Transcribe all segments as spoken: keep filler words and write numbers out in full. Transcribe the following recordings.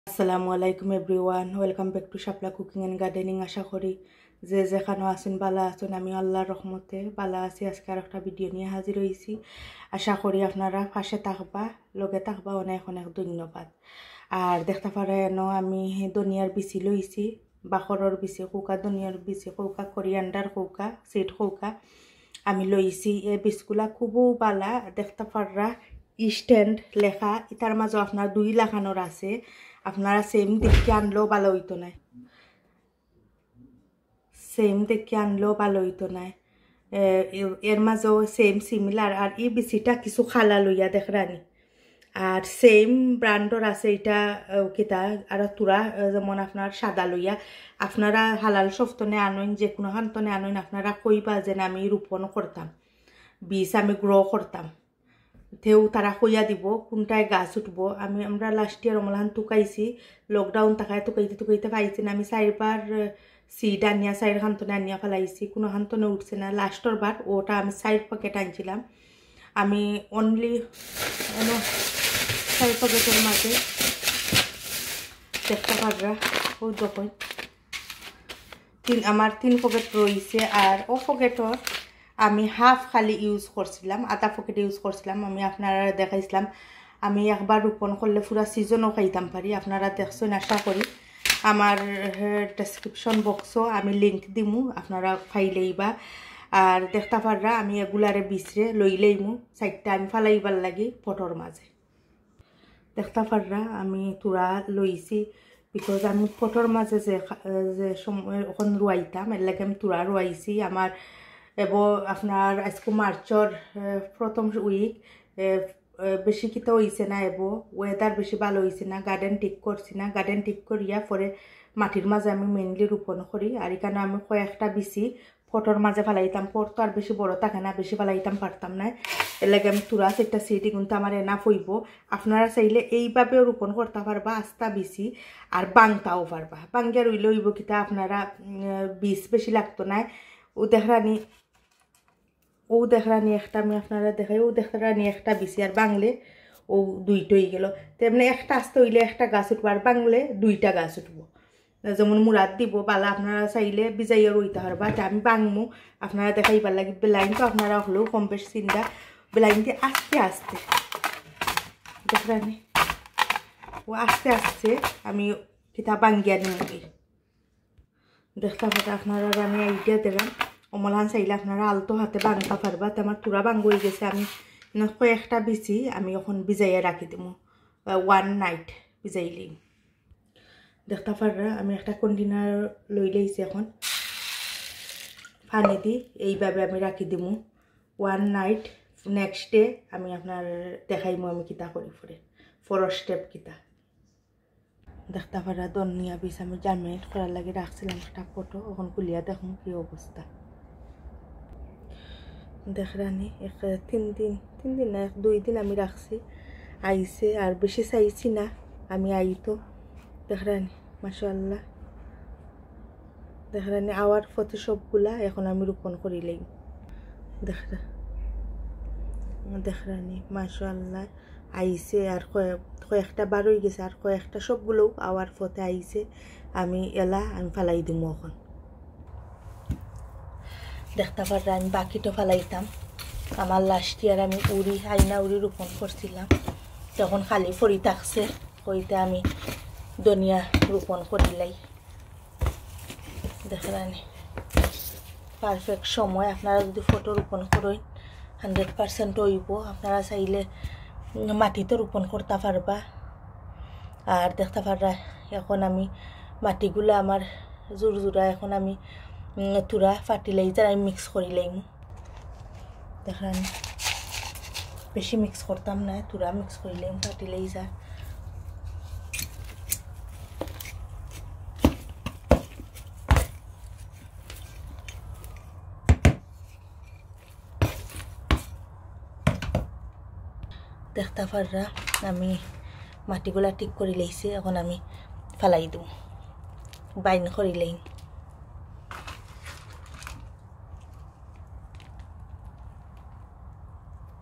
আসসালামু আলাইকুম everyone, welcome back to Shapla cooking and gardening. আশা করি যে যেখানে আছেন বালা আছেন। আমি আল্লাহর রহমতে বালা আছি। আজকে আর একটা ভিডিও নিয়ে হাজির হয়েছি। আশা করি আপনারা পাশে থাকবা, লগে থাকবা। অনেক অনেক ধন্যবাদ। আর দেখতে পারে এন আমি ধনিয়ার বিচি লইছি, বাখরের বিচি কৌকা, ধনিয়ার বিচি কৌকা, কোরিয়ান্ডার কৌকা, সিড কৌকা আমি লইছি। এই বীজগুলা খুবও বালা। দেখতে পাররা স্ট্যান্ড লেখা, এটার মাঝে আপনার দুই লাখানোর আছে। আপনারা সেম দেখে আনলেও ভালো হইতো না, সেম দেখে আনলেও ভালো হইতো না। এর মাঝেও সেম সিমিলার। আর এই বিচিটা কিছু খালা লইয়া দেখরানি। আর সেম ব্র্যান্ডর আছে এটা কিতা আর তুরা, যেমন আপনার সাদা লইয়া আপনারা হালাল সফতনে আনইন, যে কোনো হান্তনে আনইন, আপনারা কইবা যে আমি রোপণ করতাম, বীজ আমি গ্রো করতাম, তেও তারা কইয়া দিব কোনটায় গাছ উঠবো। আমি আমরা লাস্ট ইয়ার অমলাহান টুকাইছি, লকডাউন থাকায় টুকাইতে টুকাইতে পাইছি না। আমি চারবার সিড আনিয়া চার হান্তনে আনিয়া ফেলাইছি, কোনো হান্তনে উঠছে না। লাস্টর বার ওটা আমি চার প্যাকেট আনছিলাম। আমি অনলি চার প্যাকেটের মাঝে দেখতে পাররা ও যখন তিন আমার তিন প্যাকেট রয়েছে। আর ও প্যাকেটর আমি হাফ খালি ইউজ করছিলাম, আধা প্যাকেট ইউজ করছিলাম। আমি আপনারা দেখাইছিলাম আমি একবার রোপণ করলে পুরা সিজনও খাইতাম পারি। আপনারা দেখছেন আশা করি। আমার ডেসক্রিপশন বক্সও আমি লিঙ্ক দিমু, আপনারা ফাইলেইবা। আর দেখতে পাররা আমি এগুলারে বিচরে লইলেইমু চারটা আমি ফালাইবার লাগি পটর মাঝে। দেখতে পাররা আমি তুরা লইছি, বিকজ আমি পটর মাঝে যে যে সময় ওখান রুয়াইতাম, এর লাগে আমি তুরা রুয়াইছি। আমার এবং আপনার আজকে মার্চর প্রথম উইক, বেশি কিতা হয়েছে না, এবং ওয়েদার বেশি ভালো হয়েছে না, গার্ডেন ঠিক করছি না। গার্ডেন ঠিক করিয়া পরে মাটির মাঝে আমি মেনলি রোপণ করি। আর এখানে আমি কয়েকটা বিচি ফটোর মাঝে ফেলাইতাম, পর তো আর বেশি বড় থাকে না, বেশি ফেলাইতাম পারতাম না। এর লাগে আমি তুরা সেটা সিটি কিন্তু আমার এনাফ হইব। আপনারা চাইলে এইভাবেও রোপণ করতে পারবা, আস্তা বিচি, আর বাংতাও পারবা। বাঙ্গিয়া রইলে হইব কিতা আপনারা বীজ বেশি লাগতো না। ও দেখরানি ও দেখরানি একটা আমি আপনারা দেখাই, ও দেখরানি একটা বিচি আর বাংলে ও দুইটা হয়ে গেল। তেমনি একটা আস্তে হইলে একটা গাছ উঠবো, আর বাংলে দুইটা গাছ উঠবো। যেমন মুরাদ দিব বালা, আপনারা চাইলে বিজাইয়া রইতে পারবা। আমি বাংমু আপনারা দেখাইবার লাগে। বেলাইন তো আপনারা হলেও কম বেশ চিন্তা, বেলাইন দিয়ে আস্তে আস্তে দেখরানি ও আস্তে আস্তে আমি কিতা বাঙ্গিয়া নিমুকি। দেখতে পাতা আপনারা আমি আইডিয়া দিলাম। অমলান চাইলে আপনারা আলতো হাতে বাংতা পারবা। তো আমার তুরা বাঙ্গ হয়ে গেছে। আমি কয়েকটা বিচি আমি এখন ভিজাইয়া রাখি দিব, ওয়ান নাইট ভিজাইলেই। দেখতে পাররা আমি একটা কন্টেনার লই লইছি, এখন পানি দি এইভাবে আমি রাখি দিব ওয়ান নাইট। নেক্সট ডে আমি আপনার দেখাইমু আমি কিতা করি পরে ফর স্টেপ কিতা। দেখতে পারা ধনিয়া বীজ আমি জার্মিনেট করার লাগে রাখছিলাম একটা ফটো, এখন খুলিয়া দেখুন কি অবস্থা। দেখরানি এক তিন দিন তিন দিন না এক দুই দিন আমি রাখছি, আইছে। আর বেশি চাইছি না আমি আইতো। দেখরানি মাশাআল্লাহ, দেখরানি আওয়ার ফতে সবগুলা এখন আমি রোপণ করিলেই। দেখরা দেখরানি মাশাআল্লাহ আইছে। আর কয়েকটা বার হয়ে গেছে, আর কয়েকটা সবগুলো আওয়ার ফতে আইছে। আমি এলা আমি ফালাই দিব এখন। দেখতে পাররা আমি বাকিটা ফালাইতাম। আমার লাস্ট ইয়ার আমি উড়ি আইনা উড়ি রোপণ করছিলাম, তখন খালি ফরি থাকছে, কইতে আমি ধনিয়া রোপণ করিলাই। দেখরানি পারফেক্ট সময়। আপনারা যদি ফটো রোপণ করেন হান্ড্রেড পারসেন্ট হইব। আপনারা চাইলে মাটিতে রোপণ করতে পারবা। আর দেখতে পাররা এখন আমি মাটিগুলো আমার জোর জোড়া, এখন আমি তুরা ফার্টিলাইজার আমি মিক্স করিলাম। দেখেন বেশি মিক্স করতাম না, তুরা মিক্স করিলাম ফার্টিলাইজার। দেখতে পাররা আমি মাটিগুলা ঠিক করে লাইছি, এখন আমি ফালাই দিই, বাইন করিলাম।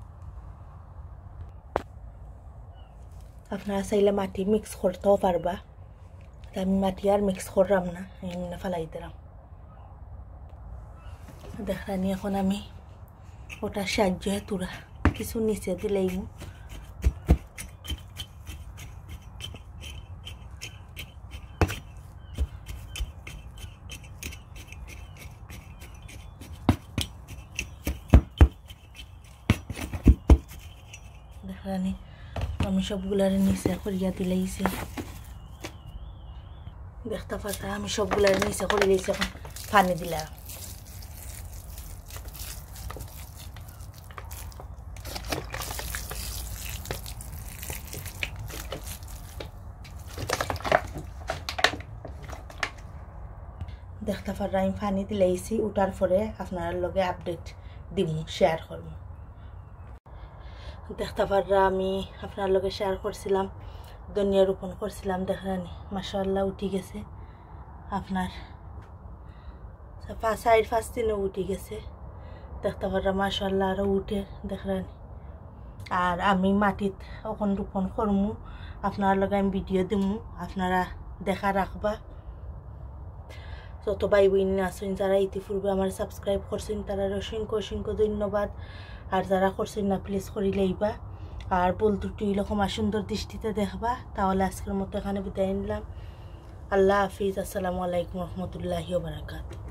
আপনারা চাইলে মাটি মিক্স করতেও পারবা। আমি মাটি আর মিক্স করলাম না, এমনি ফেলাই দিলাম। দেখানি এখন আমি ওটা সাহায্য তুরা কিছু নিচে দিলেই দেখানি আমি সবগুলার নিচে করিয়া দিলাইছি। দেখতে পাতা আমি সবগুলার নিচে করে দিয়েছি, এখন পানি দিলাম। দেখতে পারা আমি পানি দিলাইছি, উঠার পরে আপনার লগে আপডেট দিব, শেয়ার করব। দেখতে পারা আমি আপনার লগে শেয়ার করছিলাম, ধনিয়া রোপণ করছিলাম। দেখানি মাশাআল্লাহ উঠি গেছে, আপনার চার পাঁচ দিনে উঠি গেছে। দেখতে পারা মাশাআল্লাহ আরও উঠে দেখানি। আর আমি মাটিত এখন রোপণ করমু, আপনার লগে আমি ভিডিও দিমু, আপনারা দেখা রাখবা। যত ভাই বোন আছেন যারা ইতিপূর্বে আমার সাবস্ক্রাইব করছেন তারা অসংখ্য অসংখ্য ধন্যবাদ। আর যারা করছেন না প্লিজ করি লইবা, আর বল দুটি এরকম সুন্দর দৃষ্টিতে দেখবা। তাহলে আজকের মতো এখানে বিদায় নিলাম। আল্লাহ হাফিজ, আসসালামু আলাইকুম রহমতুল্লাহি ওয়া বারাকাতুহু।